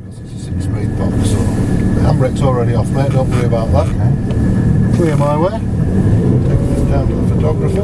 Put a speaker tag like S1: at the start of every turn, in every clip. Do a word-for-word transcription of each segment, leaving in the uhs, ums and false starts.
S1: six speed box, so the handbrake's already off, mate, don't worry about that.
S2: Okay.
S1: Clear my way. Taking it down to the photographer.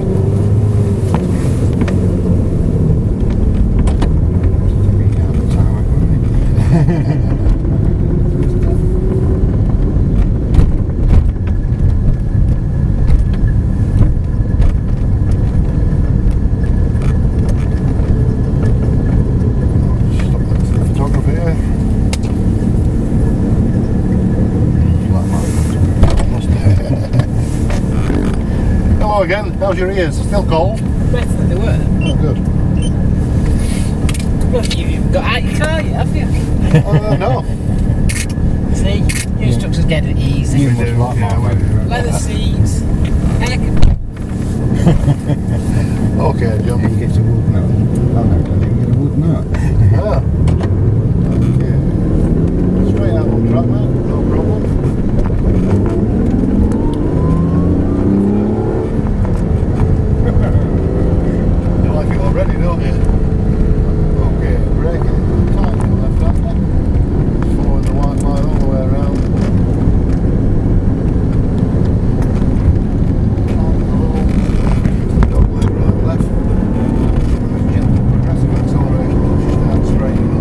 S1: Hello again, how's your ears? Still cold?
S3: Better than they were.
S1: Oh, good.
S3: Well, you, you've got out your car yet, have you?
S1: Uh, no.
S3: See, your instructors get it easy.
S2: You must like my favourite.
S3: Leather seats, air
S1: Okay, John.
S2: He gets a wood nut. Oh no, I didn't get a wood nut.
S1: Ah. Okay. Straight out on track, mate, no problem. You like it already, don't you? Okay, braking tight left hander. Following the white line all the way around. On the little dog leg right left. Gentle progressive acceleration, push down straight.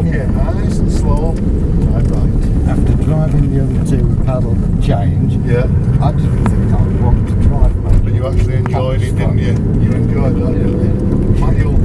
S1: Okay,
S2: Yeah.
S1: nice and slow. Right, right.
S2: After driving the other two with paddle and change,
S1: Yeah,
S2: I didn't think I would want to drive much.
S1: but you actually enjoyed it, didn't you? You enjoyed that, didn't you? Manual